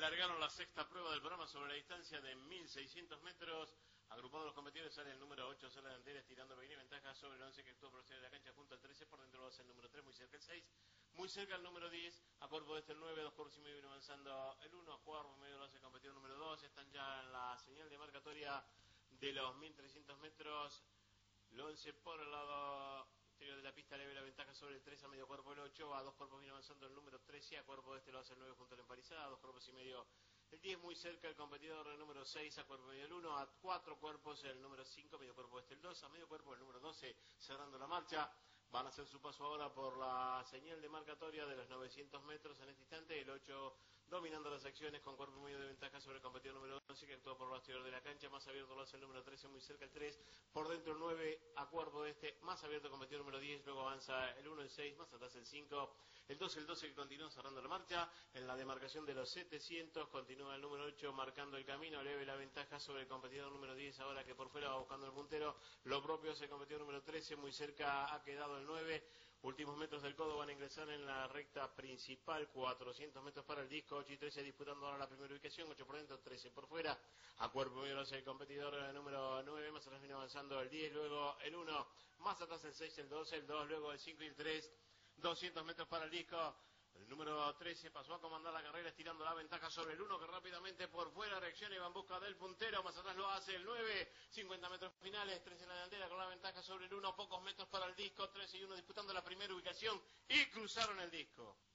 largaron la sexta prueba del programa sobre la distancia de 1600 metros. Agrupados los competidores sale el número 8, sale delantera, estirando pequeña ventaja sobre el 11 que actuó por de la cancha junto al 13, por dentro lo hace el número 3, muy cerca el 6, muy cerca el número 10, a cuerpo de este el 9, 2 cuerpos y medio viene avanzando el 1, a cuerpo y medio lo hace el competidor número 2, están ya en la señal de marcatoria de los 1300 metros, el 11 por el lado exterior de la pista leve la ventaja sobre el 3, a medio cuerpo el 8, a 2 cuerpos viene avanzando el número 13, a cuerpo de este lo hace el 9 junto a la emparizada, a 2 cuerpos y medio el 10 muy cerca el competidor el número 6, a cuerpo medio el 1, a 4 cuerpos el número 5, medio cuerpo este el 2, a medio cuerpo el número 12, cerrando la marcha. Van a hacer su paso ahora por la señal de marcatoria de los 900 metros en este instante, el 8 dominando las acciones con cuerpo medio de ventaja sobre el competidor número 11 que actúa por el exterior de la cancha, más abierto lo hace el número 13, muy cerca el 3, por dentro el 9, a cuerpo de este, más abierto el competidor número 10, luego avanza el 1, el 6, más atrás el 5, el 12 que continúa cerrando la marcha, en la demarcación de los 700 continúa el número 8 marcando el camino, leve la ventaja sobre el competidor número 10 ahora que por fuera va buscando el puntero, lo propio es el competidor número 13, muy cerca ha quedado el 9, últimos metros del codo van a ingresar en la recta principal, 400 metros para el disco, 8 y 13 disputando ahora la primera ubicación, 8 por dentro, 13 por fuera, a cuerpo medio lo hace el competidor número 9, más atrás viene avanzando el 10, luego el 1, más atrás el 6, el 2, luego el 5 y el 3, 200 metros para el disco, el número 13 pasó a comandar la carrera estirando la ventaja sobre el 1 que rápidamente por fuera reacciona y va en busca del puntero, más atrás lo hace el 9, 50 metros finales, 13 en la delantera con la ventaja sobre el 1, pocos metros para el disco, 13 y 1 disputando la primera ubicación y cruzaron el disco.